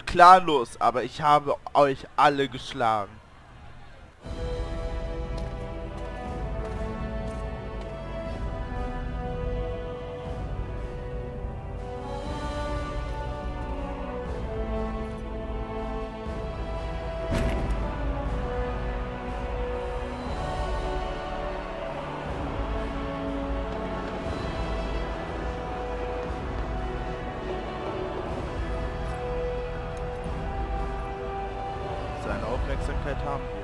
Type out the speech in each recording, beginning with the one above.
clanlos, aber ich habe euch alle geschlagen. Seine Aufmerksamkeit haben wir.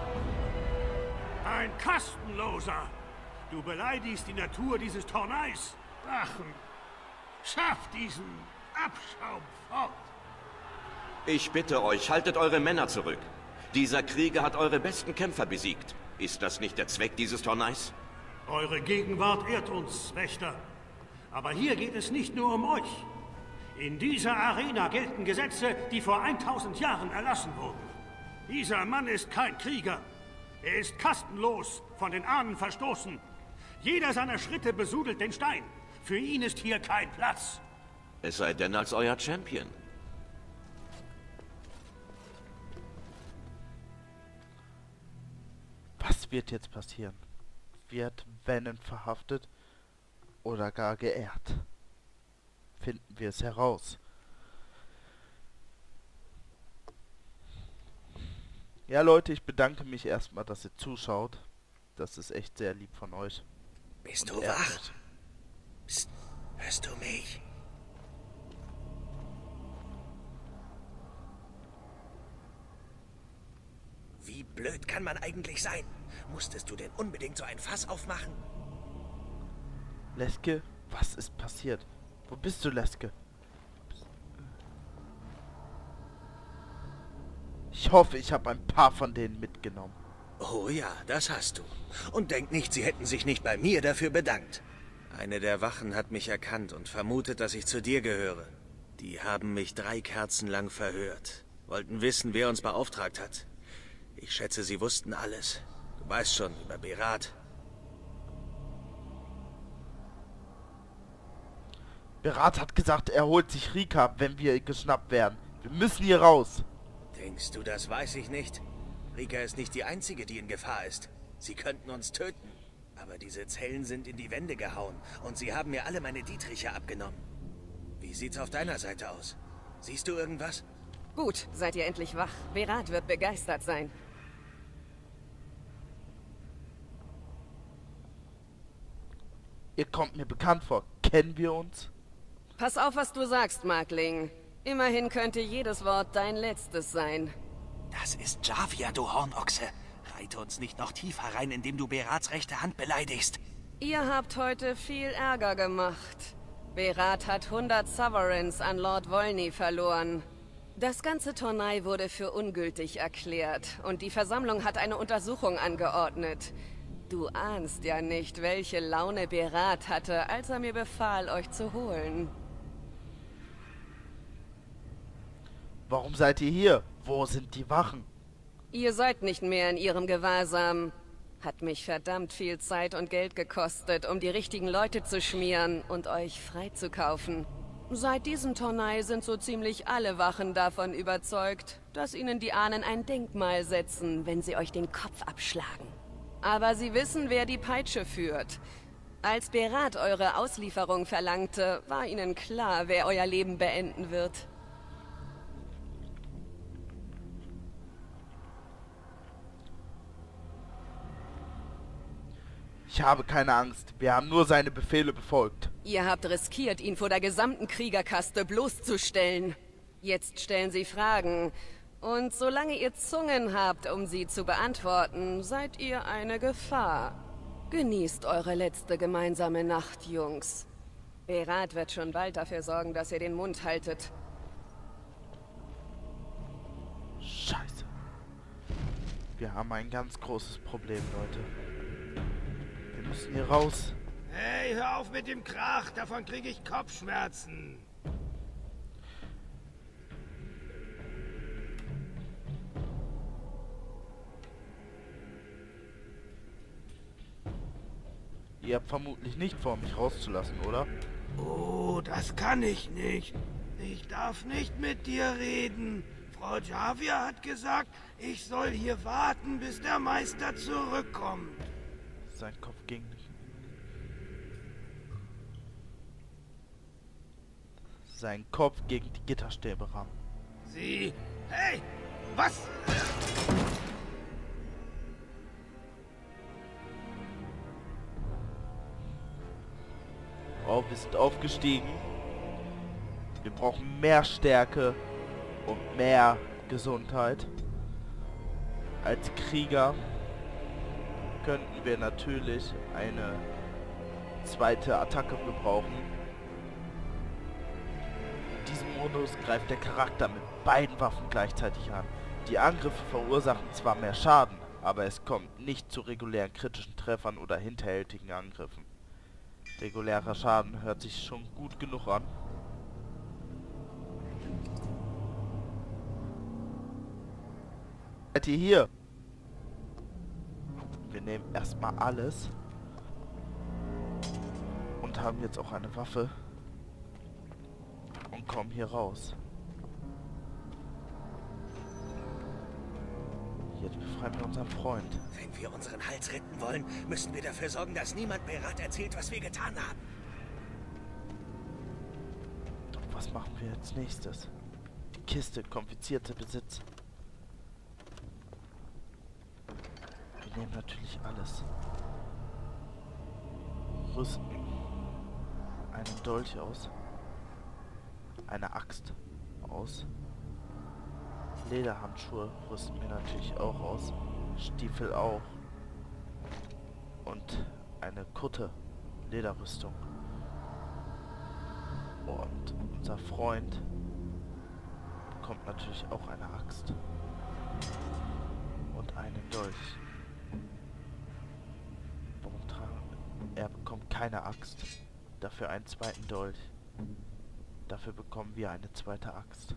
Ein Kastenloser! Du beleidigst die Natur dieses Torneis. Drachen, schaff diesen Abschaum fort! Ich bitte euch, haltet eure Männer zurück. Dieser Krieger hat eure besten Kämpfer besiegt. Ist das nicht der Zweck dieses Torneis? Eure Gegenwart ehrt uns, Wächter. Aber hier geht es nicht nur um euch. In dieser Arena gelten Gesetze, die vor 1000 Jahren erlassen wurden. Dieser Mann ist kein Krieger. Er ist kastenlos, von den Ahnen verstoßen. Jeder seiner Schritte besudelt den Stein. Für ihn ist hier kein Platz. Es sei denn als euer Champion. Was wird jetzt passieren? Wird Venom verhaftet oder gar geehrt? Finden wir es heraus. Ja Leute, ich bedanke mich erstmal, dass ihr zuschaut. Das ist echt sehr lieb von euch. Bist Und du ehrt wach? mich. Psst, hörst du mich? Wie blöd kann man eigentlich sein? Musstest du denn unbedingt so ein Fass aufmachen? Leske, was ist passiert? Wo bist du, Leske? Ich hoffe, ich habe ein paar von denen mitgenommen. Oh ja, das hast du. Und denk nicht, sie hätten sich nicht bei mir dafür bedankt. Eine der Wachen hat mich erkannt und vermutet, dass ich zu dir gehöre. Die haben mich 3 Kerzen lang verhört. Wollten wissen, wer uns beauftragt hat. Ich schätze, sie wussten alles. Du weißt schon, über Berat. Berat hat gesagt, er holt sich Rika, wenn wir geschnappt werden. Wir müssen hier raus. Denkst du, das weiß ich nicht? Rika ist nicht die Einzige, die in Gefahr ist. Sie könnten uns töten. Aber diese Zellen sind in die Wände gehauen und sie haben mir alle meine Dietriche abgenommen. Wie sieht's auf deiner Seite aus? Siehst du irgendwas? Gut, seid ihr endlich wach. Berat wird begeistert sein. Ihr kommt mir bekannt vor. Kennen wir uns? Pass auf, was du sagst, Markling. Immerhin könnte jedes Wort dein letztes sein. Das ist Javia, du Hornochse. Reite uns nicht noch tiefer rein, indem du Berats rechte Hand beleidigst. Ihr habt heute viel Ärger gemacht. Berat hat 100 Sovereigns an Lord Volney verloren. Das ganze Tornei wurde für ungültig erklärt und die Versammlung hat eine Untersuchung angeordnet. Du ahnst ja nicht, welche Laune Berat hatte, als er mir befahl, euch zu holen. Warum seid ihr hier? Wo sind die Wachen? Ihr seid nicht mehr in ihrem Gewahrsam. Hat mich verdammt viel Zeit und Geld gekostet, um die richtigen Leute zu schmieren und euch freizukaufen. Seit diesem Tornei sind so ziemlich alle Wachen davon überzeugt, dass ihnen die Ahnen ein Denkmal setzen, wenn sie euch den Kopf abschlagen. Aber sie wissen, wer die Peitsche führt. Als Berat eure Auslieferung verlangte, war ihnen klar, wer euer Leben beenden wird. Ich habe keine Angst. Wir haben nur seine Befehle befolgt. Ihr habt riskiert, ihn vor der gesamten Kriegerkaste bloßzustellen. Jetzt stellen sie Fragen. Und solange ihr Zungen habt, um sie zu beantworten, seid ihr eine Gefahr. Genießt eure letzte gemeinsame Nacht, Jungs. Berat wird schon bald dafür sorgen, dass ihr den Mund haltet. Scheiße. Wir haben ein ganz großes Problem, Leute. Wir müssen hier raus. Hey, hör auf mit dem Krach, davon kriege ich Kopfschmerzen. Ihr habt vermutlich nicht vor, mich rauszulassen, oder? Oh, das kann ich nicht. Ich darf nicht mit dir reden. Frau Javier hat gesagt, ich soll hier warten, bis der Meister zurückkommt. Sein Kopf ging nicht. Sein Kopf gegen die Gitterstäbe rammen. Sie... Hey! Was? Oh, wir sind aufgestiegen. Wir brauchen mehr Stärke und mehr Gesundheit. Als Krieger könnten wir natürlich eine zweite Attacke gebrauchen. In diesem Modus greift der Charakter mit beiden Waffen gleichzeitig an. Die Angriffe verursachen zwar mehr Schaden, aber es kommt nicht zu regulären kritischen Treffern oder hinterhältigen Angriffen. Regulärer Schaden hört sich schon gut genug an. Seid ihr hier? Wir nehmen erstmal alles. Und haben jetzt auch eine Waffe. Und kommen hier raus. Jetzt befreien wir unseren Freund. Wenn wir unseren Hals retten wollen, müssen wir dafür sorgen, dass niemand Berat erzählt, was wir getan haben. Und was machen wir als nächstes? Die Kiste, konfiszierte Besitz. Wir nehmen natürlich alles. Rüsten einen Dolch aus. Eine Axt aus. Lederhandschuhe rüsten wir natürlich auch aus. Stiefel auch. Und eine Kutte. Lederrüstung. Und unser Freund bekommt natürlich auch eine Axt. Und einen Dolch. Warum tragen? Er bekommt keine Axt. Dafür einen zweiten Dolch. Dafür bekommen wir eine zweite Axt.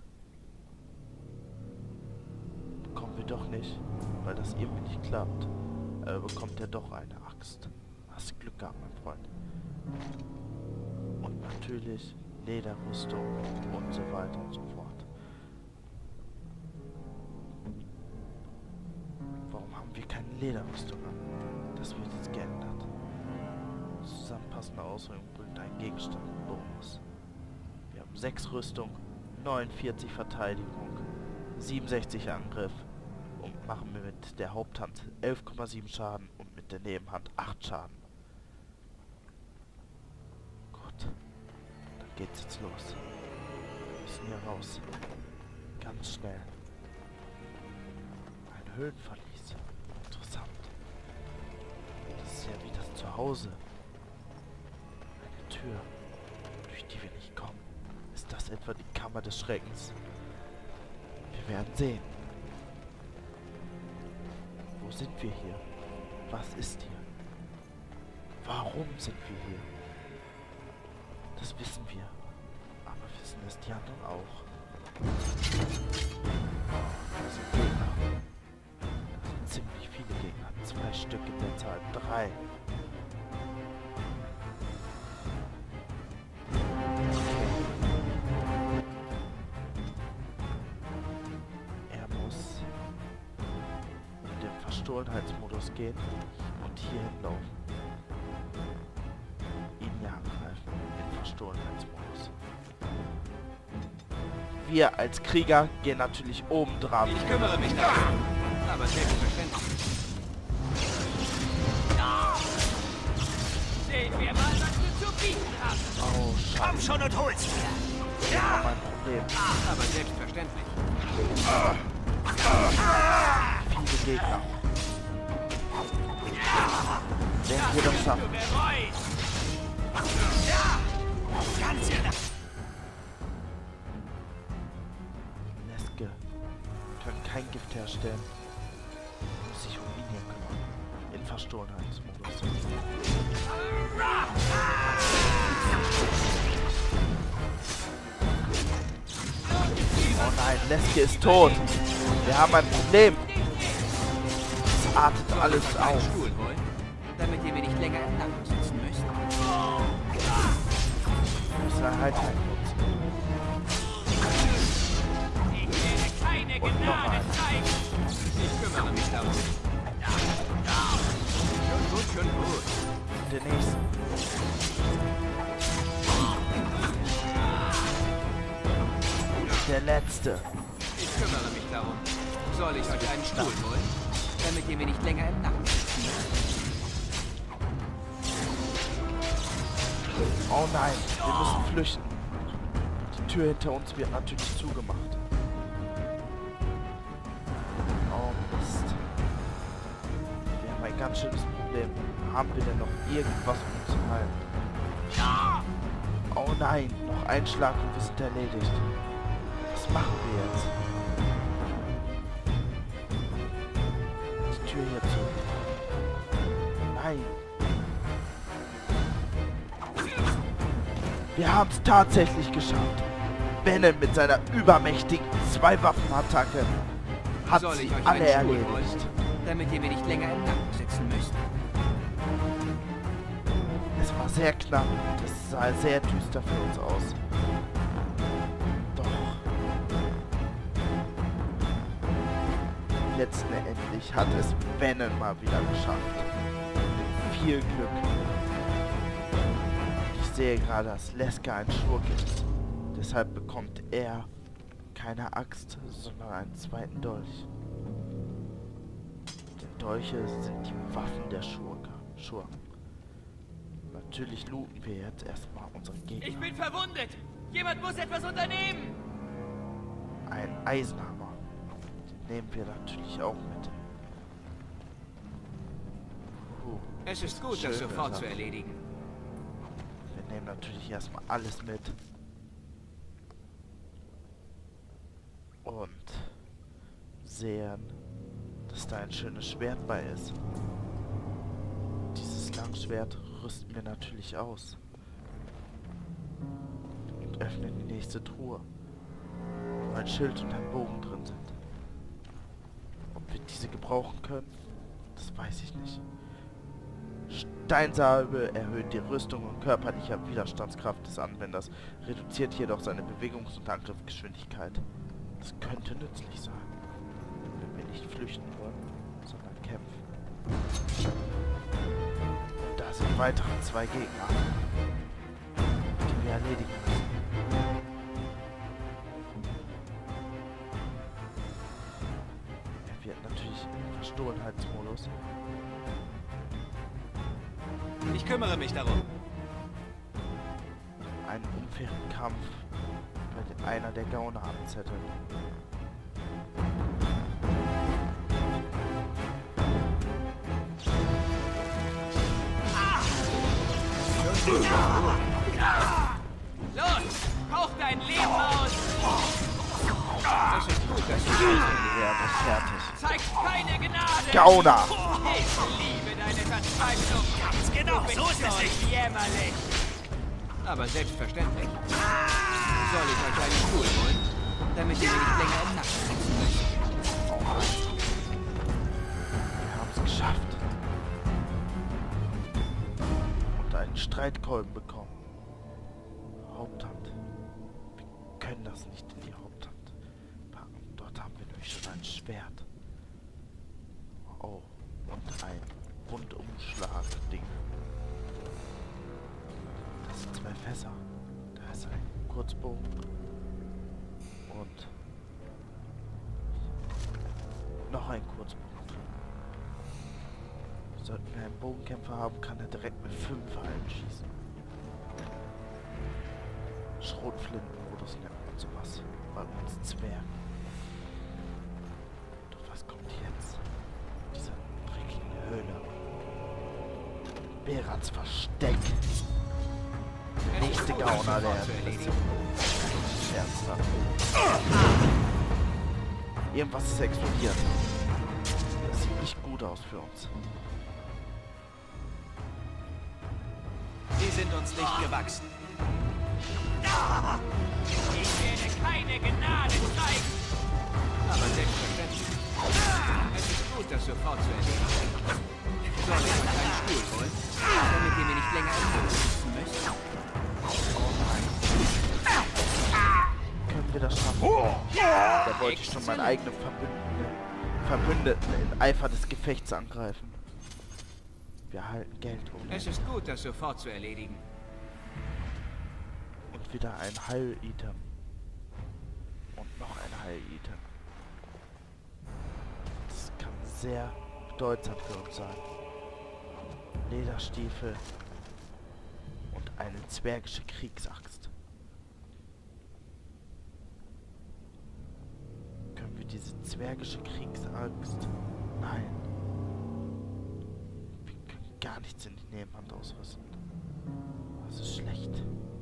Bekommen wir doch nicht, weil das irgendwie nicht klappt. Bekommt er doch eine Axt. Hast Glück gehabt, mein Freund. Und natürlich Lederrüstung und so weiter und so fort. Warum haben wir keine Lederrüstung an? Das wird jetzt geändert. Zusammenpassende Ausrüstung bringt einen Gegenstand Bonus. Wir haben 6 Rüstung, 49 Verteidigung, 67 Angriff und machen wir mit der Haupthand 11,7 Schaden und mit der Nebenhand 8 Schaden. Gut, dann geht's jetzt los. Wir müssen hier raus. Ganz schnell. Ein Höhlenverlies. Interessant. Das ist ja wie das Zuhause. Eine Tür, durch die wir nicht kommen. Ist das etwa die Kammer des Schreckens? Wir werden sehen. Wo sind wir hier? Was ist hier? Warum sind wir hier? Das wissen wir. Aber wissen es die anderen auch? Das sind Gegner. Das sind ziemlich viele Gegner. 2 Stück in der Zahl. 3. Verstohlenheitsmodus gehen und hier hinlaufen. Ihn hier angreifen im Verstohlenheitsmodus. Wir als Krieger gehen natürlich oben dran. Ich kümmere mich darum, aber selbstverständlich. Sehen wir mal, was wir zu bieten haben. Oh, Scheiße. Komm schon und hol's mir! Ja! Mein Problem. Aber selbstverständlich. Viele Gegner. Werden wir das schaffen? Leske können kein Gift herstellen. Muss sich um ihn hier kümmern. In Verstohlenheitsmodus. Oh nein, Leske ist tot. Wir haben ein Problem. Es artet alles auf. Stuhl holen, damit ihr mir nicht länger im Nacken sitzen müsst. Wir müssen halt nutzen. Und noch Gnade einen. zeigen. Ich kümmere mich darum. Schon gut. Der nächste. Der letzte. Ich kümmere mich darum. Soll ich euch einen Stuhl holen? Damit ihr mir nicht länger im Nacken sitzen müsst. Oh nein, wir müssen flüchten. Die Tür hinter uns wird natürlich zugemacht. Oh Mist. Wir haben ein ganz schönes Problem. Haben wir denn noch irgendwas, um uns zu heilen? Oh nein, noch ein Schlag und wir sind erledigt. Was machen wir jetzt? Die Tür hier zu. Nein. Wir haben es tatsächlich geschafft. Venom mit seiner übermächtigen Zwei-Waffen-Attacke hat Soll sie ich euch alle einen Stuhl holen? erledigt. Damit ihr mir nicht länger im Nacken sitzen müsst. Es war sehr knapp. Das sah sehr düster für uns aus. Doch. Letztendlich hat es Venom mal wieder geschafft. Mit viel Glück. Ich sehe gerade, dass Leska ein Schurke ist. Deshalb bekommt er keine Axt, sondern einen zweiten Dolch. Denn Dolche sind die Waffen der Schurken. Natürlich looten wir jetzt erstmal unsere Gegner. Ich bin verwundet! Jemand muss etwas unternehmen! Ein Eisenhammer. Den nehmen wir natürlich auch mit. Es ist gut, das Schöne sofort Sache. zu erledigen. Wir nehmen natürlich erstmal alles mit. Und sehen, dass da ein schönes Schwert bei ist. Dieses Langschwert rüsten wir natürlich aus. Und öffnen die nächste Truhe, wo ein Schild und ein Bogen drin sind. Ob wir diese gebrauchen können, das weiß ich nicht. Steinsalbe erhöht die Rüstung und körperliche Widerstandskraft des Anwenders, reduziert jedoch seine Bewegungs- und Angriffsgeschwindigkeit. Das könnte nützlich sein, wenn wir nicht flüchten wollen, sondern kämpfen. Und da sind weitere 2 Gegner, die wir erledigen müssen. Er wird natürlich im Verstohlenheitsmodus. Ich kümmere mich darum. Einen unfairen Kampf bei dem einer der Gauner anzetteln. Los! Hauch dein Leben aus! Es ist gut, dass du Er wird fertig. zeigst keine Gnade! Gauner! Ich liebe deine Verzweiflung! Ganz genau, so ist es jämmerlich! Aber selbstverständlich. Soll ich euch einen Stuhl holen? Damit ihr mir nicht länger im Nacken sitzen müsst. Oh Mann. Wir haben es geschafft. Und einen Streitkolben bekommen. Haupthand. Wir können das nicht in die Haupthand packen. Dort haben wir nämlich schon ein Schwert. Oh, und ein Rundumschlag-Ding. Das sind 2 Fässer. Da ist ein Kurzbogen. Und noch ein Kurzbogen drin. Sollten wir einen Bogenkämpfer haben, kann er direkt mit 5 Pfeilen schießen. Schrotflintenmodus nennt man sowas. Bei uns Zwergen. Doch was kommt jetzt? Diese dreckige Höhle. Berats Versteck. Der nächste Gauner, der ernsthaft. Irgendwas ist explodiert. Das sieht nicht gut aus für uns. Sie sind uns nicht gewachsen. Ich werde keine Gnade zeigen. Aber selbstverständlich. Es ist gut, das sofort zu erledigen. Soll ich euch einen Stuhl holen? Damit ihr mir nicht länger im Nacken sitzen müsst. Können wir das schaffen? Da wollte ich schon meinen eigenen Verbündeten in Eifer des Gefechts angreifen. Wir erhalten Geld, Es ist gut, das sofort zu erledigen. Und wieder ein Heil-Item. Und noch ein Heil-Item. Das kann sehr bedeutsam für uns sein. Lederstiefel und eine zwergische Kriegsaxt. Können wir diese zwergische Kriegsaxt? Nein. Wir können gar nichts in die Nebenhand ausrüsten. Das ist schlecht.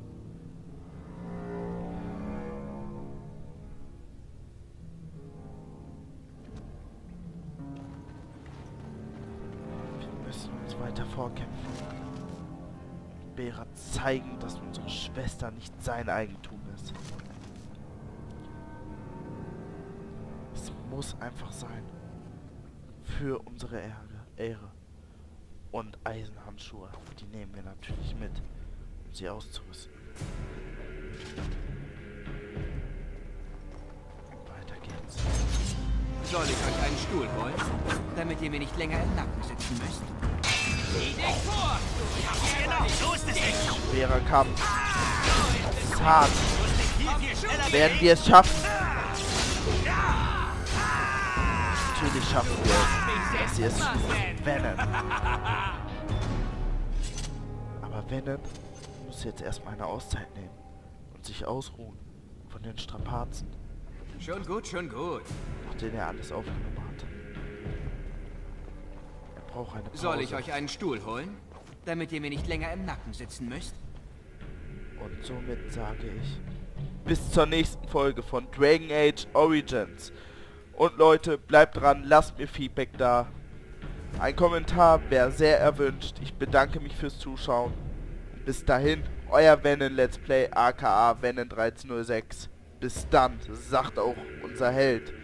Wir müssen uns weiter vorkämpfen. Berat zeigen, dass unsere Schwester nicht sein Eigentum ist. Es muss einfach sein. Für unsere Ehre. Und Eisenhandschuhe, die nehmen wir natürlich mit, um sie auszurüsten. Weiter geht's. Soll ich euch einen Stuhl holen, damit ihr mir nicht länger im Nacken sitzen müsst? Sieh dich vor! Genau, so ist es nicht! Schwerer Kampf. Das ist hart. Werden wir es schaffen? Natürlich schaffen wir es. Das hier ist Venom. Aber Venom muss jetzt erstmal eine Auszeit nehmen und sich ausruhen von den Strapazen, Schon gut, schon gut. nachdem er alles aufgenommen hat. Er braucht eine Pause. Soll ich euch einen Stuhl holen, damit ihr mir nicht länger im Nacken sitzen müsst? Und somit sage ich, bis zur nächsten Folge von Dragon Age Origins. Und Leute, bleibt dran, lasst mir Feedback da. Ein Kommentar wäre sehr erwünscht. Ich bedanke mich fürs Zuschauen. Bis dahin, euer Venom Let's Play aka Venom1306. Bis dann, sagt auch unser Held.